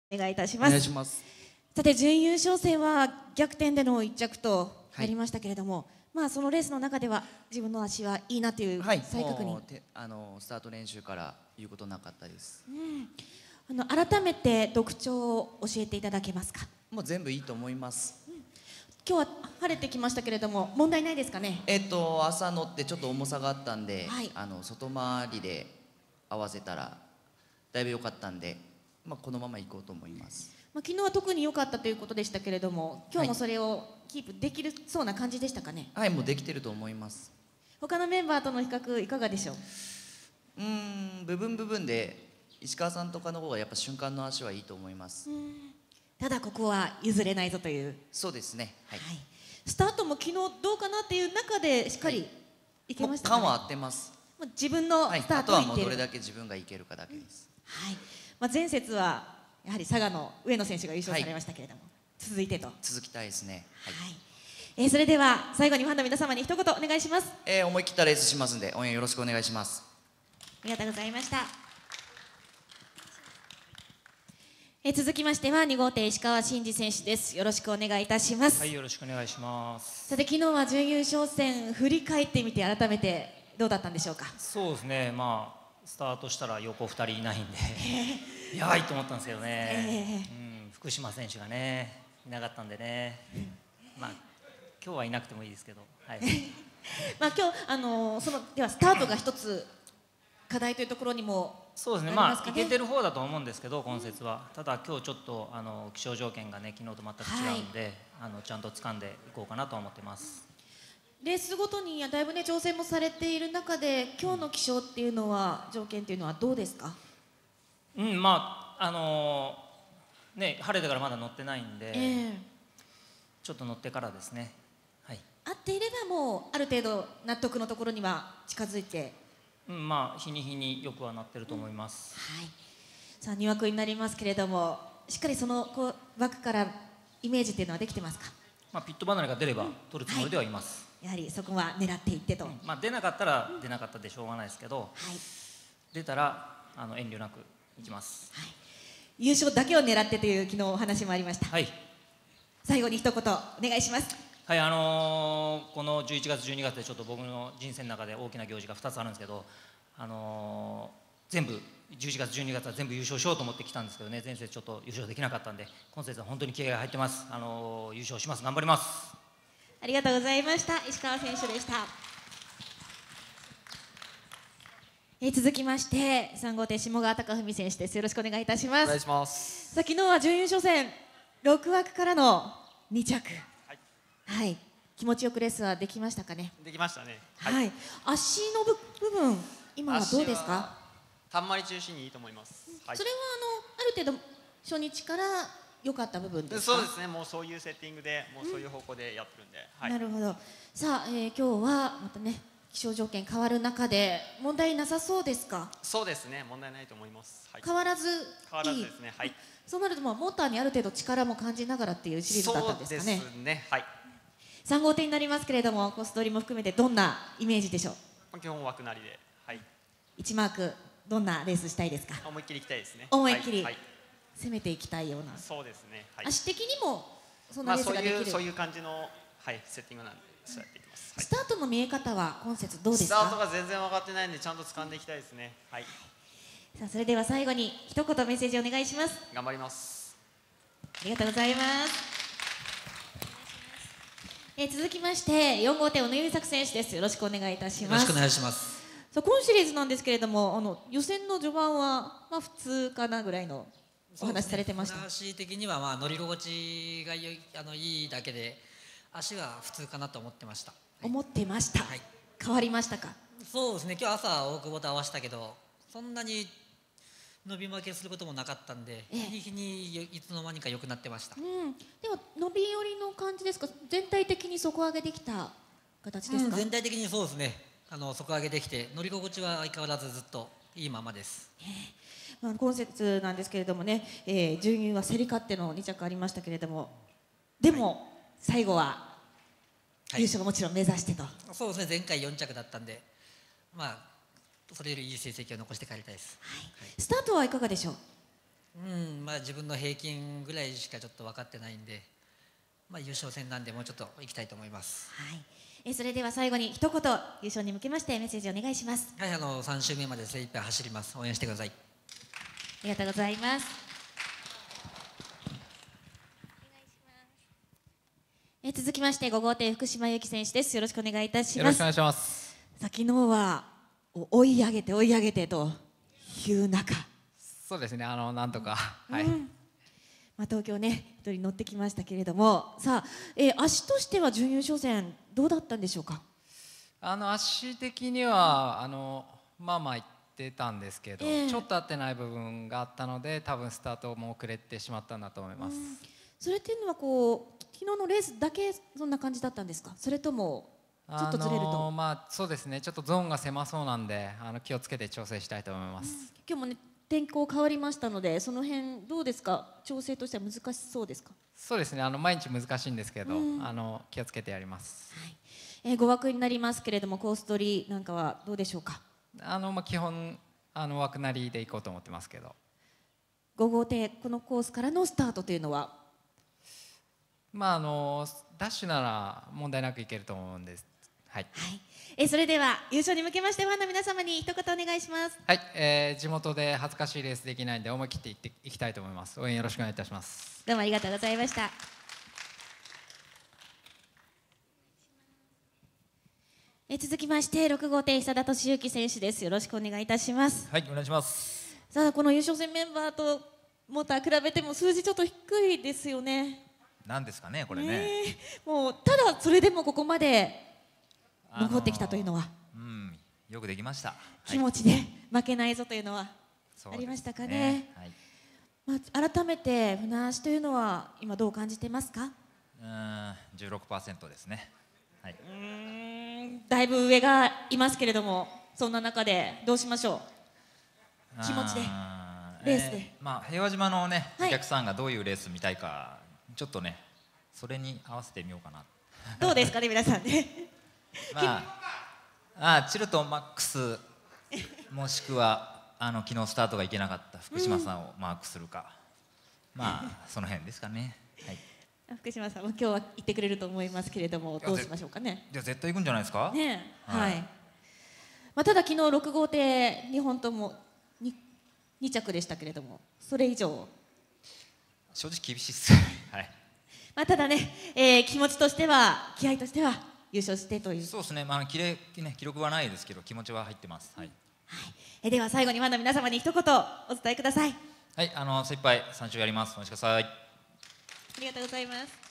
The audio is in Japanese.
お願いいたします。 お願いします。 さて準優勝戦は逆転での1着となりましたけれども、まあそのレースの中では自分の足はいいなという再確認、 もうスタート練習から言うことなかったです。 改めて特徴を教えていただけますか。 もう全部いいと思います。 今日は晴れてきましたけれども問題ないですかね。 朝乗ってちょっと重さがあったんで、 はい、 外回りで合わせたらだいぶ良かったんで、このまま行こうと思います。 昨日は特に良かったということでしたけれども、今日もそれをキープできるそうな感じでしたかね。 はい、もうできてると思います。 他のメンバーとの比較いかがでしょう。 部分で石川さんとかの方がやっぱ瞬間の足はいいと思います。 ただここは譲れないぞという。 そうですね。はい。 スタートも昨日どうかなっていう中でしっかりいけましたかね。 感は合ってます。 自分のスタートをいっている。 あとはもうどれだけ自分がいけるかだけです。 前節はやはり佐賀の上野選手が優勝されましたけれども、続いてと。 続きたいですね。 それでは最後にファンの皆様に一言お願いします。 思い切ったレースしますんで応援よろしくお願いします。 ありがとうございました。続きましては2号艇石川真司選手です。よろしくお願いいたします。 はい、よろしくお願いします。 さて昨日は準優勝戦振り返ってみて改めてどうだったんでしょうか。 そうですね、スタートしたら横2人いないんでやばいと思ったんですけどね、福島選手がねいなかったんでね、今日はいなくてもいいですけど、 今日ではスタートが一つ課題というところにもそうですね、いけてる方だと思うんですけど今節は、ただ今日ちょっと気象条件がね昨日と全く違うんで、ちゃんと掴んでいこうかなと思ってます。 レースごとにだいぶね調整もされている中で今日の気象っていうのは条件っていうのはどうですか。 晴れてからまだ乗ってないんで、ちょっと乗ってからですね。 合っていればもうある程度納得のところには近づいて、 日に日によくはなってると思います。 さあ2枠になりますけれども、しっかりその枠からイメージっていうのはできてますか。 ピット離れが出れば取るつもりではいます。 やはりそこは狙っていってと。 出なかったら出なかったでしょうがないですけど、出たら遠慮なくいきます。 優勝だけを狙ってという昨日お話もありました。最後に一言お願いします。 この11月12月でちょっと僕の人生の中で大きな行事が2つあるんですけど、全部11月12月は全部優勝しようと思ってきたんですけどね、前節ちょっと優勝できなかったんで今節は本当に気合が入ってます。優勝します。頑張ります。 ありがとうございました。石川選手でした。続きまして3号艇下川貴文選手です。よろしくお願いいたします。 お願いします。 昨日は準優勝戦6枠からの2着、気持ちよくレースはできましたかね。 できましたね。 足の部分今はどうですか。 たんまり中心にいいと思います。 それはある程度初日から良かった部分ですか。 そうですね、もうそういうセッティングでもうそういう方向でやってるんで、 なるほど。さあ、今日はまたね気象条件変わる中で問題なさそうですか。 そうですね、問題ないと思います。 変わらずですね。 そうなるとモーターにある程度力も感じながらっていうシリーズだったんですかね。 そうですね。 3号艇になりますけれどもコース取りも含めてどんなイメージでしょう。 基本枠なりで、 1マークどんなレースしたいですか。 思いっきりいきたいですね。 思いっきり攻めていきたいような。 そうですね。 足的にもそんなレースができる、 そういう感じのセッティングなんでそうやっていきます。 スタートの見え方は今節どうですか。 スタートが全然分かってないんでちゃんと掴んでいきたいですね。 さあそれでは最後に一言メッセージお願いします。 頑張ります。 ありがとうございます。続きまして4号艇小野優作選手です。よろしくお願いいたします。 よろしくお願いします。 今シリーズなんですけれども予選の序盤は普通かなぐらいのお話されてました。 私的には乗り心地がいいだけで足は普通かなと思ってました。 思ってました。変わりましたか。 そうですね、今日朝大久保と合わせたけどそんなに伸び負けすることもなかったんで、日にいつの間にか良くなってました。 では伸び寄りの感じですか。全体的に底上げできた形ですか。 全体的にそうですね、底上げできて乗り心地は相変わらずずっといいままです。 今節なんですけれどもね、準優は競り勝っての2着ありましたけれども、でも最後は優勝がもちろん目指してと。 そうですね、前回4着だったんでそれよりいい成績を残して帰りたいです。 スタートはいかがでしょう。 まあ自分の平均ぐらいしかちょっと分かってないんで、まあ優勝戦なんでもうちょっと行きたいと思います。 はい、それでは最後に一言優勝に向けましてメッセージお願いします。 はい、3周目まで精一杯走ります。応援してください。 ありがとうございます。続きまして5号艇福島由紀選手です。よろしくお願いいたします。 よろしくお願いします。 昨日は追い上げて追い上げてという中、 そうですね、なんとか、はい、 まあ、東京ね一人乗ってきましたけれども、さあ、足としては準優勝戦どうだったんでしょうか。 足的にはまあまあ言ってたんですけど、ちょっと合ってない部分があったので、多分スタートも遅れてしまったんだと思います。 それっていうのはこう昨日のレースだけそんな感じだったんですか、それともちょっとずれると。 まあそうですね、ちょっとゾーンが狭そうなんで気をつけて調整したいと思います。 今日もね天候変わりましたので、その辺どうですか、調整としては難しそうですか。 そうですね、毎日難しいんですけど、気をつけてやります。 はい、5枠になりますけれども、コース取りなんかはどうでしょうか。 まあ基本枠なりで行こうと思ってますけど。 5号艇このコースからのスタートというのは、 まあダッシュなら問題なくいけると思うんです。はい。 はい、それでは優勝に向けましてファンの皆様に一言お願いします。 はい、地元で恥ずかしいレースできないんで思い切っていきたいと思います。応援よろしくお願いいたします。 どうもありがとうございました。続きまして6号艇久田敏行選手です。よろしくお願いいたします。 はい、お願いします。 さあ、この優勝戦メンバーとモーター比べても数字ちょっと低いですよね。 なんですかね、これね。 もうただそれでもここまで残ってきたというのは、 よくできました。 気持ちで負けないぞというのはありましたかね。まあ、改めて船足というのは今どう感じてますか。 16% ですね。はい。 だいぶ上がいますけれども、そんな中でどうしましょう。気持ちでレースで、 まあ平和島のね、お客さんがどういうレース見たいか、ちょっとねそれに合わせてみようかな。 どうですかね皆さんね。 チルトンマックスもしくは昨日スタートがいけなかった福島さんをマークするか、まあその辺ですかね。はい。 福島さんも今日は行ってくれると思いますけれども、どうしましょうかね。 いや絶対行くんじゃないですか。 ね、はい。まあただ昨日6号艇2本とも2着でしたけれども、それ以上正直厳しいっす。はい。 まあただね、気持ちとしては気合としては優勝してという。 そうですね。記録はないですけど気持ちは入ってます。はい。 はい。では最後にファンの皆様に一言お伝えください。 はい、精一杯3周やります。お待ちください。 ありがとうございます。